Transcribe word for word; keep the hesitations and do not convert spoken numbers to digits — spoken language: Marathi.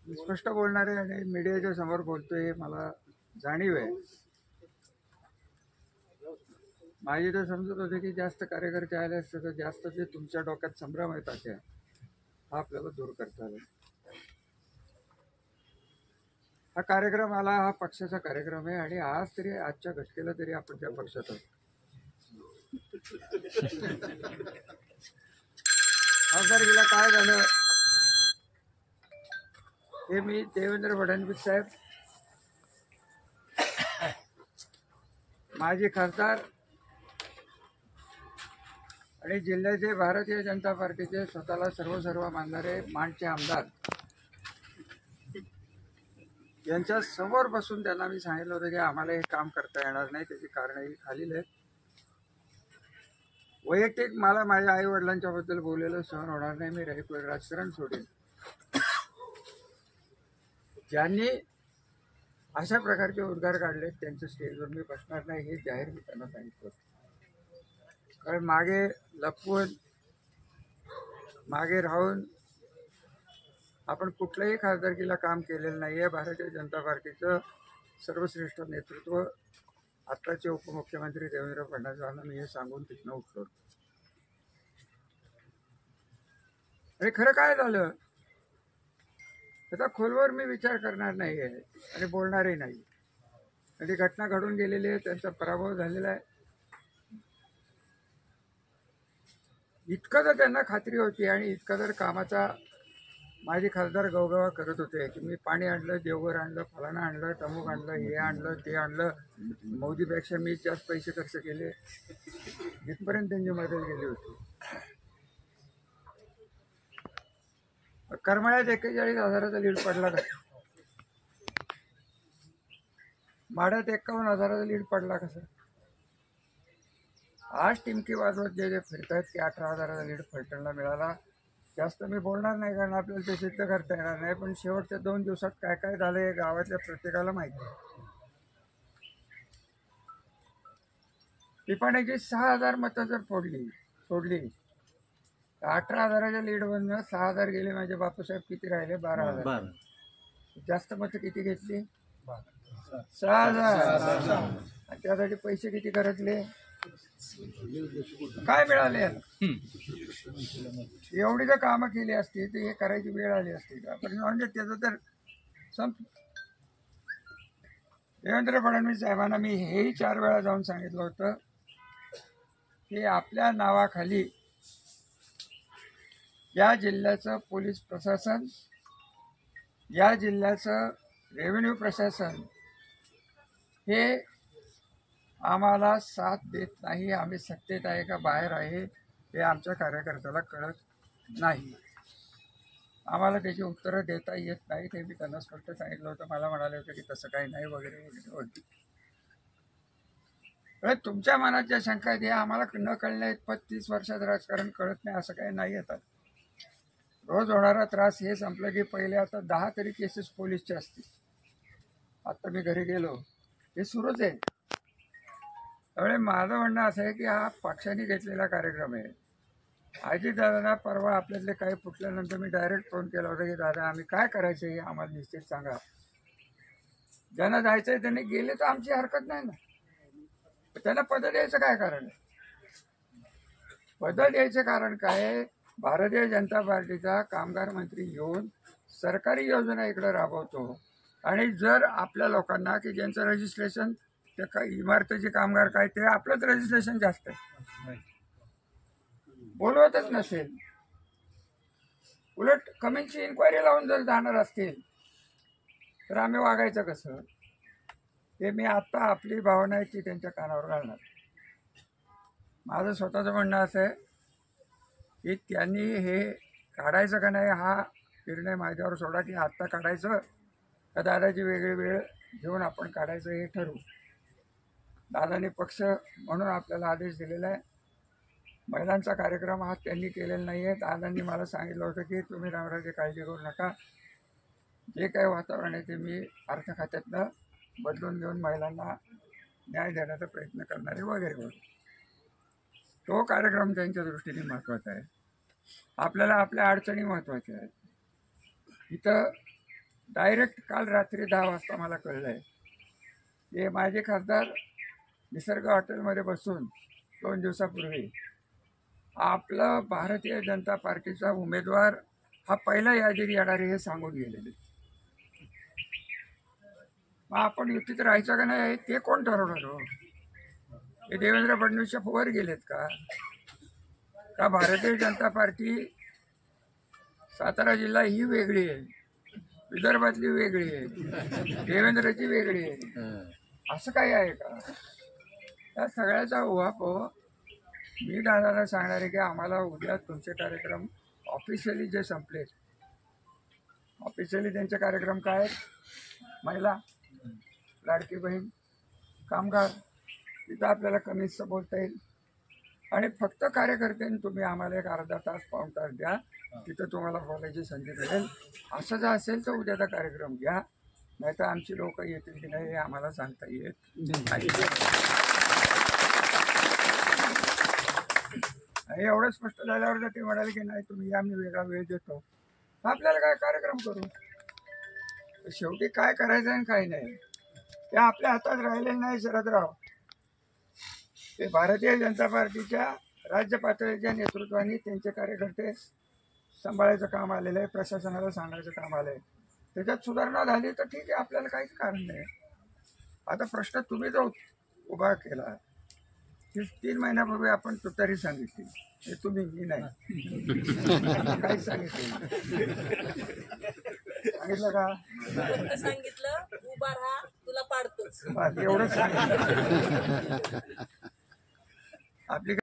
स्पष्ट बोलणारे आणि मीडियाच्या समोर बोलतोय हे मला जाणीव आहे. माझी तर समजत होते की जास्त कार्यकर्ते आले असते तर जास्त जे तुमच्या डोक्यात संभ्रम येतात त्या हा आपल्याला दूर करता आला. हा कार्यक्रम आला, हा पक्षाचा कार्यक्रम आहे आणि आज तरी आजच्या घटकेला तरी आपण त्या पक्षात आहोत. खासदारकीला काय झालं हे मी देवेंद्र फडणवीस साहेब माजी खासदार आणि जिल्ह्याचे भारतीय जनता पार्टीचे स्वतःला सर्व सर्व मानणारे मानचे आमदार यांच्या समोर बसून त्यांना मी सांगितलं होतं की आम्हाला हे काम करता येणार नाही, त्याची कारणंही खालील आहेत. वैयक्तिक मला माझ्या आई वडिलांच्या बद्दल बोललेलं सहन होणार नाही, मी राजकारण सोडेन. ज्यांनी अशा प्रकारचे उद्गार काढले त्यांच्या स्टेजवर मी बसणार नाही हे जाहीर मी त्यांना सांगितलं. कारण मागे लपवून मागे राहून आपण कुठल्याही खासदारकीला काम केलेलं नाही आहे. भारतीय जनता पार्टीचं सर्वश्रेष्ठ नेतृत्व आत्ताचे उपमुख्यमंत्री देवेंद्र फडणवीसांना मी हे सांगून तिथनं उठलो. आणि खरं काय झालं त्याचा खोलवर मी विचार करणार नाही आहे आणि बोलणारही नाही. आणि घटना घडून गेलेली आहे, त्यांचा पराभव झालेला आहे इतकं तर त्यांना खात्री होती. आणि इतकं जर कामाचा माझे खासदार गवगवा करत होते की मी पाणी आणलं, देवघर आणलं, फलाना आणलं, टमुक आणलं, हे आणलं, ते आणलं, मोदीपेक्षा मी जास्त पैसे खर्च केले, इथपर्यंत त्यांची मदत गेली होती. करमाळ्यात एक्केचाळीस हजाराचा लीड पडला का? माढ्यात एक्कावन्न हजाराचा लीड पडला कसा? आज टिमकी वाजवत जे जे फिरतात की अठरा हजाराचा लीड फलटणला मिळाला. जास्त मी बोलणार नाही कारण आपल्याला ते सिद्ध करता येणार नाही. पण शेवटच्या दोन दिवसात काय काय झालं हे गावातल्या प्रत्येकाला माहिती आहे. पिपाण्याची सहा हजार मतं जर फोडली सोडली तर अठरा हजाराच्या लीडवरनं सहा हजार गेले. माझे बापूसाहेब किती राहिले? बारा हजार. जास्त मतं किती घेतली? सहा हजार. त्यासाठी पैसे किती खर्चले? काय मिळाले? एवढी जर कामं केली असती तर हे करायची वेळ आली असती का? पण म्हणजे त्याचं तर संप. देवेंद्र फडणवीस साहेबांना मी हेही चार वेळा जाऊन सांगितलं होतं की आपल्या नावाखाली या जिल्ह्याचं पोलीस प्रशासन, या जिल्ह्याचं रेव्हेन्यू प्रशासन हे आम्हाला साथ देत नाही. आम्ही सत्तेत आहे का बाहेर आहे हे आमच्या कार्यकर्त्याला कळत नाही. आम्हाला त्याची उत्तरं देता येत नाही. ते मी त्यांना स्पष्ट सांगितलं होतं. मला म्हणाले होते की तसं काही नाही वगैरे वगैरे होती. तुमच्या मनात ज्या शंका आहेत हे आम्हाला न कळण्या इतपत तीस वर्षात राजकारण कळत नाही असं काही नाही. येतात रोज होणारा त्रास हे संपलं की पहिले आता दहा तरी केसेस पोलीसचे असतील. आता मी घरी गेलो हे सुरूच आहे. त्यामुळे माझं म्हणणं असं आहे की हा पक्षाने घेतलेला कार्यक्रम आहे. अजितदादांना परवा आपल्यातले काही फुटल्यानंतर मी डायरेक्ट फोन केला होता की दादा आम्ही काय करायचं हे आम्हाला निश्चित सांगा. ज्यांना जायचंय त्यांनी गेले तर आमची हरकत नाही ना. त्यांना पद द्यायचं काय कारण आहे? पद द्यायचं कारण काय? भारतीय जनता पार्टीचा कामगार मंत्री येऊन सरकारी योजना इकडे राबवतो आणि जर आपल्या लोकांना की ज्यांचं रजिस्ट्रेशन त्या काही इमारतीचे कामगार काय ते आपलंच रजिस्ट्रेशन जास्त आहे बोलवतच नसेल, उलट कमीची इन्क्वायरी लावून जर जाणार असतील तर आम्ही वागायचं कसं? हे मी आत्ता आपली भावना आहे ती त्यांच्या कानावर घालणार. माझं स्वतःचं म्हणणं असं आहे की त्यांनी हे काढायचं का नाही हा निर्णय माझ्यावर सोडा की आत्ता काढायचं का दादाची वेगळी वेळ घेऊन आपण काढायचं हे ठरवू. दादानी पक्ष म्हणून आपल्याला आदेश दिलेला आहे. महिलांचा कार्यक्रम हा त्यांनी केलेला नाही आहे. दादांनी मला सांगितलं होतं की तुम्ही रामराजे काळजी करू नका, जे काही वातावरण आहे ते मी अर्थ खात्यातनं बदलून घेऊन महिलांना न्याय देण्याचा प्रयत्न करणारे वगैरे वगैरे. तो कार्यक्रम त्यांच्या दृष्टीने महत्त्वाचा आहे. आपल्याला आपल्या अडचणी महत्त्वाच्या आहेत. इथं डायरेक्ट काल रात्री दहा वाजता मला कळलंय की माझे खासदार निसर्ग हॉटेलमध्ये बसून दोन दिवसापूर्वी आपला भारतीय जनता पार्टीचा उमेदवार हा पहिला यादीत येणार हे सांगून गेलेले. मग आपण युतीत राहायचं का नाही ते कोण ठरवणार हो? हे देवेंद्र फडणवीसच्या वर गेलेत का? का भारतीय जनता पार्टी सातारा जिल्हा ही वेगळी आहे, विदर्भातली वेगळी आहे, देवेंद्रची वेगळी आहे, असं काही आहे का? या सगळ्याचा उहापोह मी दादाला सांगणार आहे की आम्हाला उद्या तुमचे कार्यक्रम ऑफिशियली जे संपले, ऑफिशियली त्यांचे कार्यक्रम काय आहेत? महिला, लाडकी बहीण, कामगार, तिथं आपल्याला कमीचं बोलता येईल. आणि फक्त कार्यकर्त्यांनी तुम्ही आम्हाला एक अर्धा तास पाऊण तास द्या, तिथं तुम्हाला बोलायची संधी मिळेल. असं जर असेल तर उद्याचा कार्यक्रम घ्या, नाही तर आमची लोक येतील की नाही हे आम्हाला सांगता येत नाही. एवढं स्पष्ट झाल्यावर जर ते म्हणाले की नाही तुम्ही या, मी वेगळा वेळ देतो, आपल्याला काय कार्यक्रम करू. शेवटी काय करायचं आणि काय नाही ते आपल्या हातात राहिलेलं नाही शरदराव. ते भारतीय जनता पार्टीच्या राज्य पातळीच्या नेतृत्वाने त्यांचे कार्यकर्ते सांभाळायचं काम आलेलं आहे, प्रशासनाला सांगायचं काम आलं आहे. त्याच्यात सुधारणा झाली तर ठीक आहे, आपल्याला काहीच कारण नाही. आता प्रश्न तुम्ही जो उभा केला, तीस तीन महिन्यापूर्वी आपण तुतारी सांगितली, हे तुम्ही मी नाही काहीच सांगितलं सांगितलं का? सांगितलं उभा राहा तुला पाडतोच, एवढंच सांगितलं. आपली